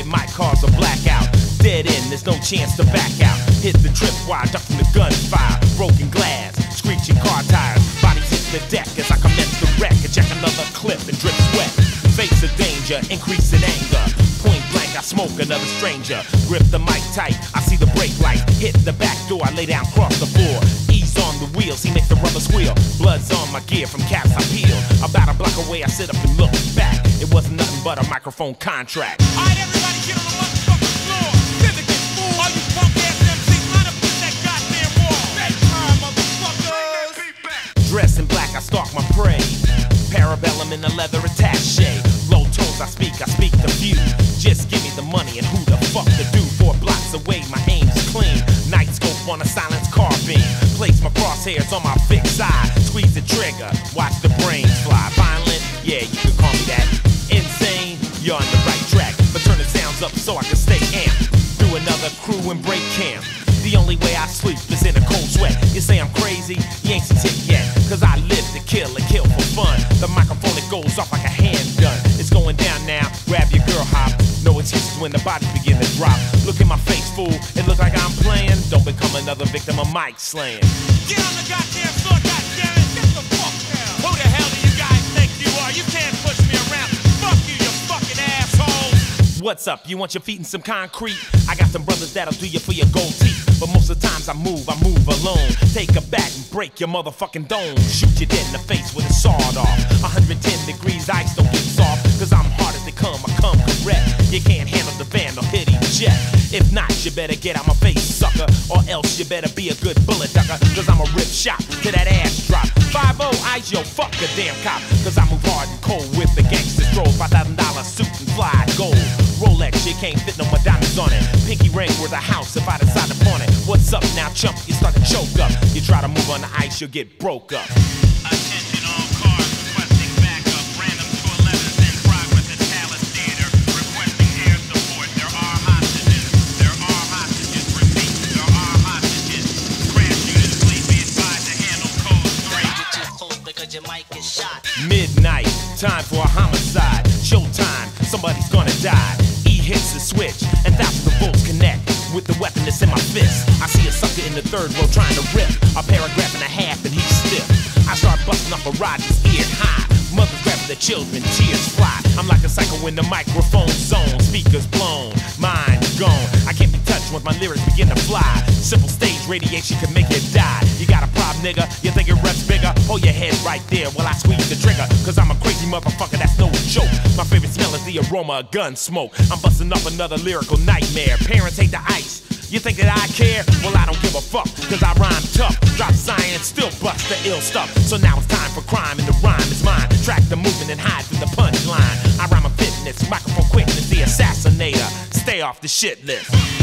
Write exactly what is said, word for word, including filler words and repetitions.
it might cause a blackout. Dead end, there's no chance to back out. Hit the tripwire, duck from the gunfire. Broken glass, screeching car tires. Bodies hit the deck as I commence the wreck. And check another clip and drip sweat. Face the danger, increase in anger. Point blank, I smoke another stranger. Grip the mic tight, I see the brake light. Hit the back door, I lay down across the floor. Ease on the wheels, he makes the rubber squeal. Blood's on my gear from caps I peel. About a block away, I sit up and look back. It wasn't nothing but a microphone contract. Alright, everybody get on the motherfucking floor. Syndicate fool, all you punk ass M Cs, line up against that goddamn wall. Make time, motherfuckers. Dressed in black, I stalk my prey. Parabellum in a leather attaché. Low tones I speak, I speak the few. Just give me the money and who the fuck to do. Four blocks away, my aim's clean. Night scope on a silenced carbine. Place my crosshairs on my fixed side. Squeeze the trigger, watch the brains fly. Violent, yeah, you can call me that. Insane, you're on the right track. But turn the sounds up so I can stay amped. Do another crew and break camp. The only way I sleep is in a cold sweat. You say I'm crazy, you ain't seen it yet. Cause I live to kill and kill for fun. The microphone, it goes off like a handgun. It's going down now, grab your girl hop. No excuses when the bodies begin to drop. Look in my face, fool, it look like I'm playing. Don't become another victim of mic slaying. Get on the goddamn floor, goddammit. Get the fuck down. Who the hell do you guys think you are? You can't push me around. Fuck you, you fucking asshole. What's up? You want your feet in some concrete? I got some brothers that'll do you for your gold teeth. But most of the times I move, I move alone. Take a bat and break your motherfucking dome. Shoot you dead in the face with a sawed off. one hundred ten degrees, ice don't get soft. Cause I'm hard as they come, I come correct. You can't handle the vandal, hit eject. If not, you better get out my face, sucker. Or else you better be a good bullet ducker. Cause I'm a rip shot to that ass drop. five oh, ice, yo, fuck a damn cop. Cause I move hard and cold with the gangster stroll. five thousand dollar suit and fly gold. Rolex, you can't fit no more diamonds on it. Pinky ring worth a house if I decide to pawn it. What's up now, chump? You start to choke up. You try to move on the ice, you'll get broke up. Attention all cars requesting backup. Random two elevens in progress at Palace Theater. Requesting air support. There are hostages. There are hostages. Repeat, there are hostages. Crash units, please be advised to handle code three. Get too close because your mic is shot. Midnight, time for a homicide. Showtime, somebody's gonna die. E hits the switch, and thousands of volts connect with the weapon that's in my fist. I see a sucker in the third row trying to rip a paragraph and a half, and he's stiff. I start busting up a Rodney's ear high. Mothers grabbing their children, tears fly. I'm like a psycho in the microphone zone. Speakers blown, mind gone. I can't be touched once my lyrics begin to fly. Simple stage radiation can make you die. You got a problem, nigga? You think your rep's bigger? Hold your head right there while I squeeze the trigger. Cause I'm a crazy motherfucker, that's no joke. My favorite smell is the aroma of gun smoke. I'm busting up another lyrical nightmare. Parents hate the ice. You think that I care? Well, I don't give a fuck, cause I rhyme tough. Drop science, still bust the ill stuff. So now it's time for crime, and the rhyme is mine. Track the movement and hide from the punchline. I rhyme a fitness, microphone quickness, the assassinator. Stay off the shit list.